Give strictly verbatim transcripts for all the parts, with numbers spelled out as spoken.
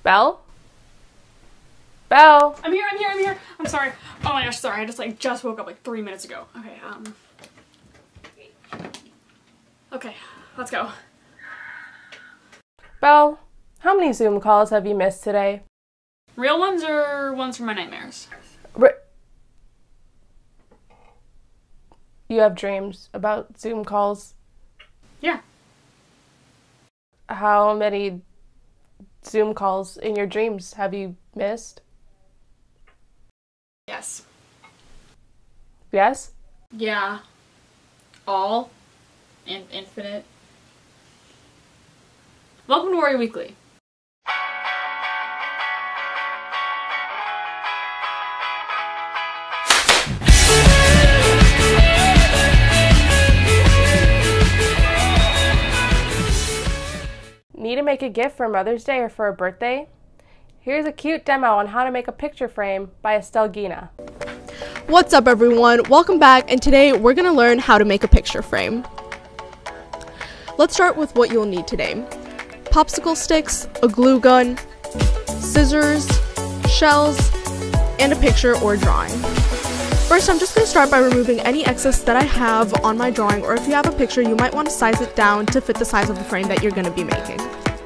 Belle? Belle? I'm here, I'm here, I'm here. I'm sorry. Oh my gosh, sorry. I just like just woke up like three minutes ago. Okay, um. Okay, let's go. Belle, how many Zoom calls have you missed today? Real ones or ones from my nightmares? Re- you have dreams about Zoom calls? Yeah. How many Zoom calls in your dreams have you missed? Yes. Yes? Yeah. All. And infinite. Welcome to Warrior Weekly. Need to make a gift for Mother's Day or for a birthday? Here's a cute demo on how to make a picture frame by Estelle Gina. What's up everyone? Welcome back, and today we're going to learn how to make a picture frame. Let's start with what you'll need today. Popsicle sticks, a glue gun, scissors, shells, and a picture or drawing. First, I'm just going to start by removing any excess that I have on my drawing, or if you have a picture, you might want to size it down to fit the size of the frame that you're going to be making.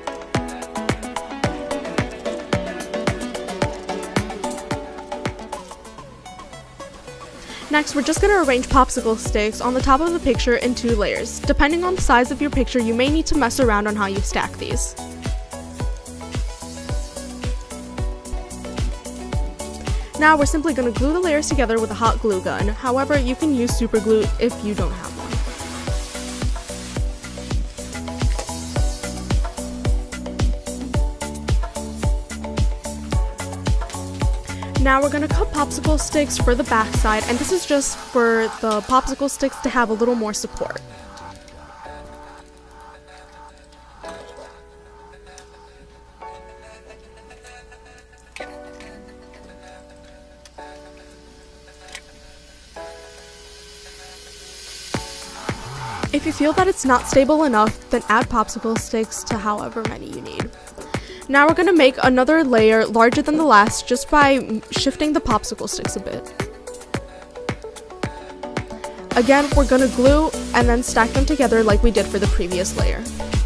Next, we're just going to arrange popsicle sticks on the top of the picture in two layers. Depending on the size of your picture, you may need to mess around on how you stack these. Now we're simply going to glue the layers together with a hot glue gun. However, you can use super glue if you don't have one. Now we're going to cut popsicle sticks for the back side, and this is just for the popsicle sticks to have a little more support. If you feel that it's not stable enough, then add popsicle sticks to however many you need. Now we're going to make another layer larger than the last just by shifting the popsicle sticks a bit. Again, we're going to glue and then stack them together like we did for the previous layer.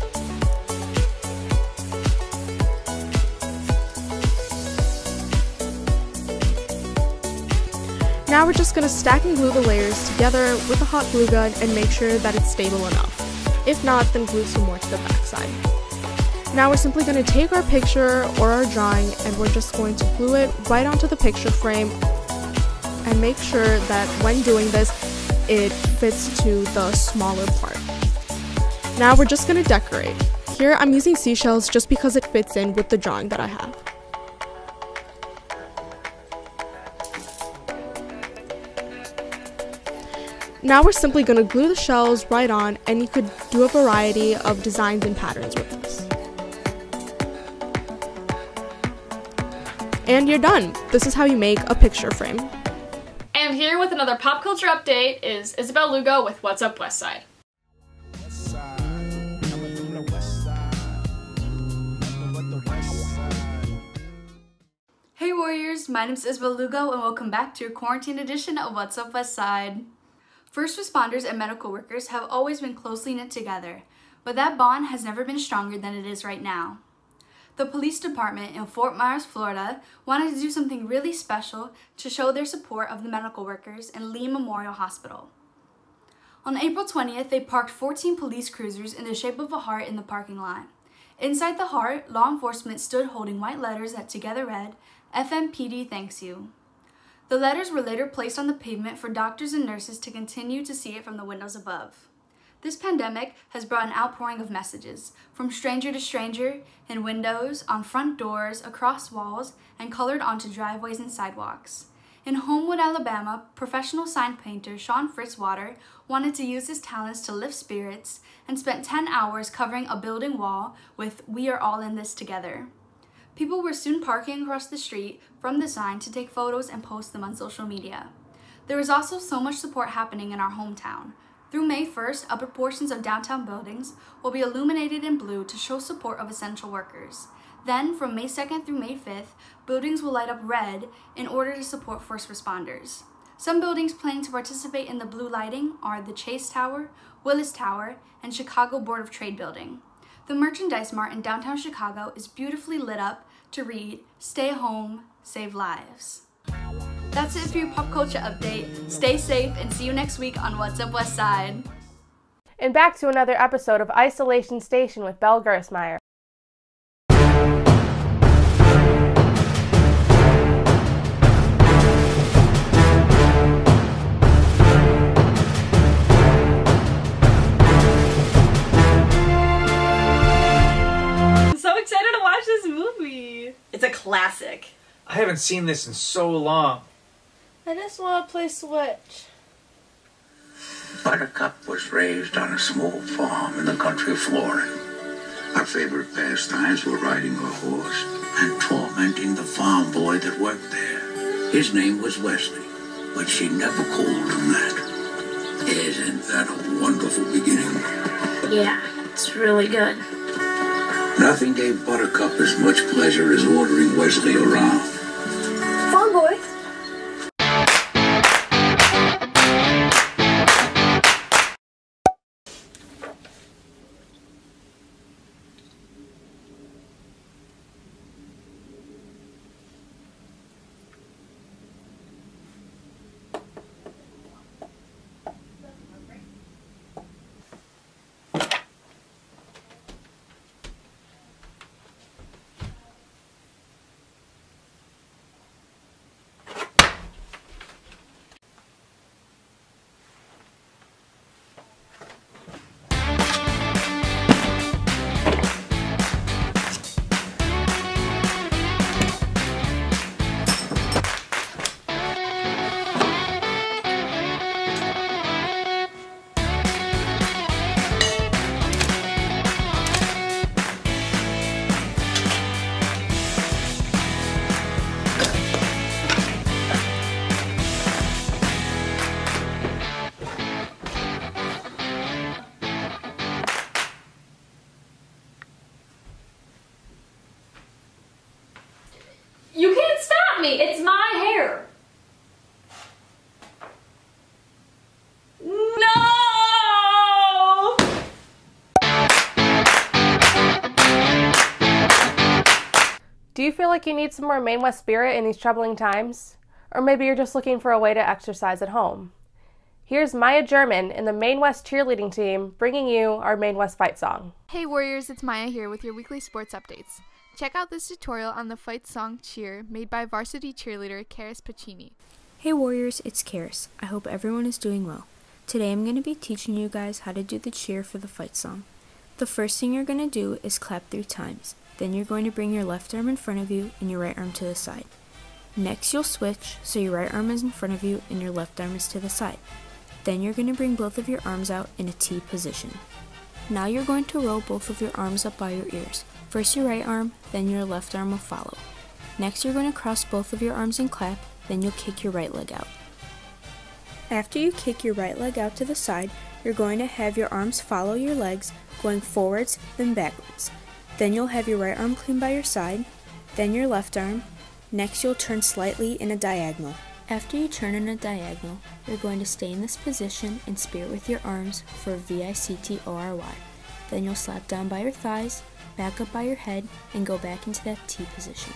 Now we're just going to stack and glue the layers together with a hot glue gun and make sure that it's stable enough. If not, then glue some more to the back side. Now we're simply going to take our picture or our drawing and we're just going to glue it right onto the picture frame and make sure that when doing this, it fits to the smaller part. Now we're just going to decorate. Here I'm using seashells just because it fits in with the drawing that I have. Now we're simply going to glue the shells right on, and you could do a variety of designs and patterns with this. And you're done. This is how you make a picture frame. And here with another pop culture update is Isabel Lugo with What's Up West Side. Hey Warriors, my name is Isabel Lugo and welcome back to your quarantine edition of What's Up West Side. First responders and medical workers have always been closely knit together, but that bond has never been stronger than it is right now. The police department in Fort Myers, Florida wanted to do something really special to show their support of the medical workers in Lee Memorial Hospital. On April twentieth, they parked fourteen police cruisers in the shape of a heart in the parking lot. Inside the heart, law enforcement stood holding white letters that together read, F M P D thanks you. The letters were later placed on the pavement for doctors and nurses to continue to see it from the windows above. This pandemic has brought an outpouring of messages, from stranger to stranger, in windows, on front doors, across walls, and colored onto driveways and sidewalks. In Homewood, Alabama, professional sign painter Sean Fritzwater wanted to use his talents to lift spirits and spent ten hours covering a building wall with "We are all in this together." People were soon parking across the street from the sign to take photos and post them on social media. There was also so much support happening in our hometown. Through May first, upper portions of downtown buildings will be illuminated in blue to show support of essential workers. Then, from May second through May fifth, buildings will light up red in order to support first responders. Some buildings planning to participate in the blue lighting are the Chase Tower, Willis Tower, and Chicago Board of Trade Building. The Merchandise Mart in downtown Chicago is beautifully lit up to read, "Stay home, save lives." That's it for your pop culture update. Stay safe and see you next week on What's Up West Side. And back to another episode of Isolation Station with Belle Gersmeyer. I'm so excited to watch this movie. It's a classic. I haven't seen this in so long. I just want to play Switch. Buttercup was raised on a small farm in the country of Florida. Our favorite pastimes were riding a horse and tormenting the farm boy that worked there. His name was Wesley, but she never called him that. Isn't that a wonderful beginning? Yeah, it's really good. Nothing gave Buttercup as much pleasure as ordering Wesley around. Farm boy. You can't stop me. It's my hair. No! Do you feel like you need some more Maine West spirit in these troubling times? Or maybe you're just looking for a way to exercise at home. Here's Maya German in the Maine West cheerleading team bringing you our Maine West fight song. Hey Warriors, it's Maya here with your weekly sports updates. Check out this tutorial on the fight song Cheer made by varsity cheerleader Karis Pacini. Hey Warriors, it's Karis. I hope everyone is doing well. Today I'm going to be teaching you guys how to do the cheer for the fight song. The first thing you're going to do is clap three times. Then you're going to bring your left arm in front of you and your right arm to the side. Next you'll switch, so your right arm is in front of you and your left arm is to the side. Then you're going to bring both of your arms out in a T position. Now you're going to roll both of your arms up by your ears. First your right arm, then your left arm will follow. Next you're going to cross both of your arms and clap, then you'll kick your right leg out. After you kick your right leg out to the side, you're going to have your arms follow your legs, going forwards, then backwards. Then you'll have your right arm clean by your side, then your left arm. Next you'll turn slightly in a diagonal. After you turn in a diagonal, you're going to stay in this position and spear with your arms for V I C T O R Y. Then you'll slap down by your thighs, back up by your head, and go back into that T position.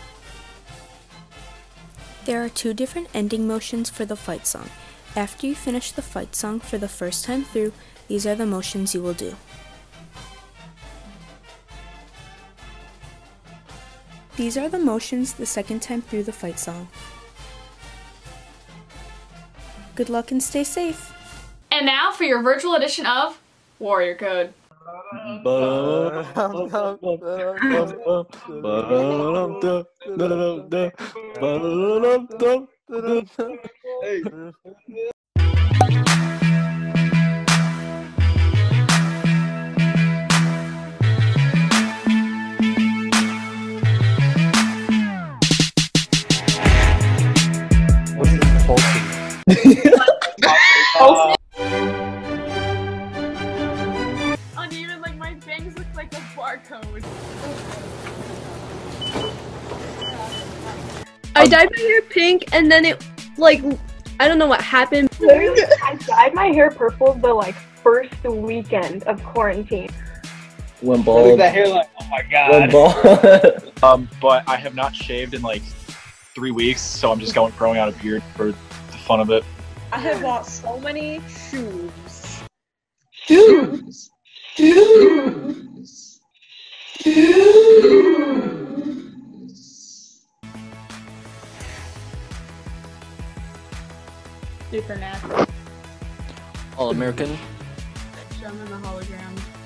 There are two different ending motions for the fight song. After you finish the fight song for the first time through, these are the motions you will do. These are the motions the second time through the fight song. Good luck and stay safe! And now for your virtual edition of Warrior Code. What's the pulsing? dyed my hair pink and then it, like, I don't know what happened. Literally, I dyed my hair purple the, like, first weekend of quarantine. Went bald. Look at that hairline. Oh my god. Went bald. um, but I have not shaved in like three weeks, so I'm just going growing out a beard for the fun of it. I have bought so many shoes. Shoes. Shoes. Shoes. Super nasty. All American. Show them the hologram.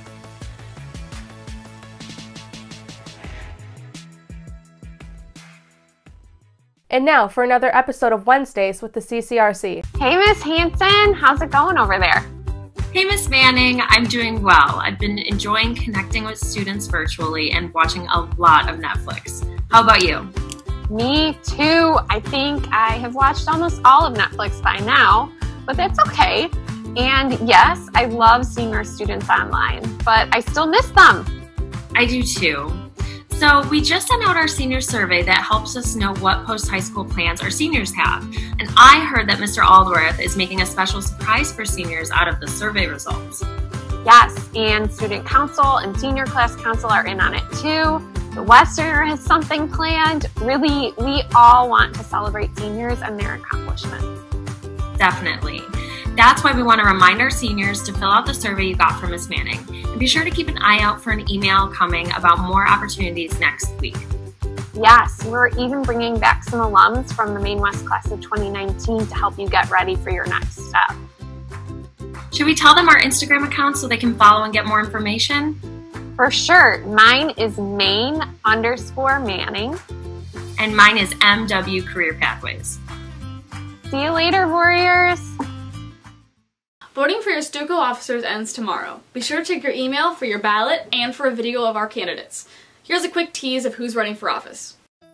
And now for another episode of Wednesdays with the C C R C. Hey, Miss Hanson, how's it going over there? Hey, Miss Manning, I'm doing well. I've been enjoying connecting with students virtually and watching a lot of Netflix. How about you? Me too. I think I have watched almost all of Netflix by now, but that's okay. And yes, I love seeing our students online, but I still miss them. I do too. So we just sent out our senior survey that helps us know what post-high school plans our seniors have. And I heard that Mister Aldworth is making a special surprise for seniors out of the survey results. Yes, and student council and senior class council are in on it too. The Westerner has something planned. Really, we all want to celebrate seniors and their accomplishments. Definitely. That's why we want to remind our seniors to fill out the survey you got from Miz Manning. And be sure to keep an eye out for an email coming about more opportunities next week. Yes, we're even bringing back some alums from the Maine West class of twenty nineteen to help you get ready for your next step. Should we tell them our Instagram account so they can follow and get more information? For sure. Mine is Maine underscore Manning. And mine is M W Career Pathways. See you later, Warriors. Voting for your Stuco officers ends tomorrow. Be sure to check your email for your ballot and for a video of our candidates. Here's a quick tease of who's running for office.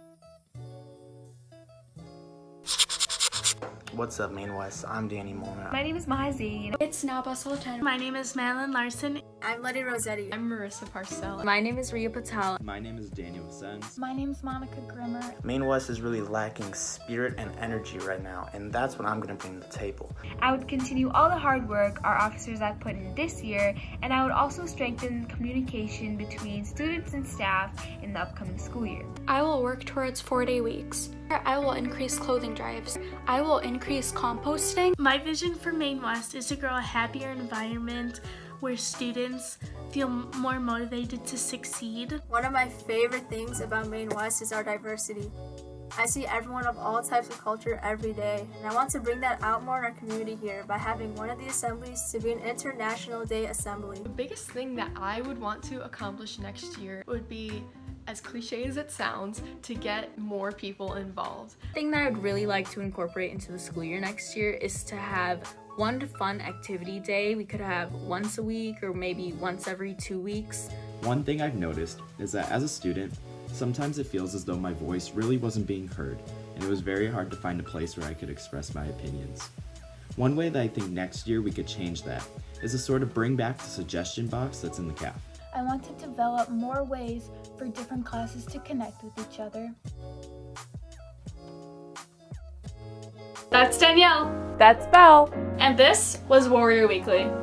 What's up, Maine West? I'm Danny Molnar. My name is Mahazi. It's Naba Sultan. My name is Madeline Larson. I'm Letty Rossetti. I'm Marissa Parcell. My name is Ria Patel. My name is Daniel Sens. My name is Monica Grimmer. Maine West is really lacking spirit and energy right now, and that's what I'm going to bring to the table. I would continue all the hard work our officers have put in this year, and I would also strengthen communication between students and staff in the upcoming school year. I will work towards four-day weeks. I will increase clothing drives. I will increase composting. My vision for Maine West is to grow a happier environment where students feel more motivated to succeed. One of my favorite things about Maine West is our diversity. I see everyone of all types of culture every day, and I want to bring that out more in our community here by having one of the assemblies to be an International Day assembly. The biggest thing that I would want to accomplish next year would be, as cliche as it sounds, to get more people involved. The thing that I'd really like to incorporate into the school year next year is to have one fun activity day. We could have once a week or maybe once every two weeks. One thing I've noticed is that as a student, sometimes it feels as though my voice really wasn't being heard, and it was very hard to find a place where I could express my opinions. One way that I think next year we could change that is to sort of bring back the suggestion box that's in the C A F. I want to develop more ways for different classes to connect with each other. That's Danielle. That's Belle. And this was Warrior Weekly.